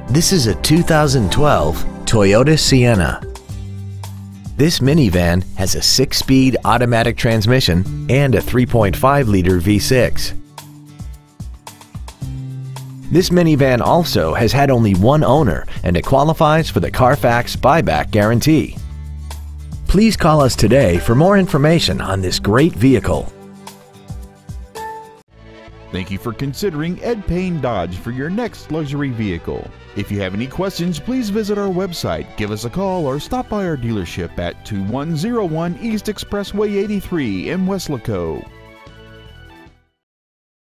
This is a 2012 Toyota Sienna. This minivan has a 6-speed automatic transmission and a 3.5-liter V6. This minivan also has had only one owner and it qualifies for the Carfax buyback guarantee. Please call us today for more information on this great vehicle. Thank you for considering Payne Dodge for your next luxury vehicle. If you have any questions, please visit our website, give us a call, or stop by our dealership at 2101 East Expressway 83 in Weslaco.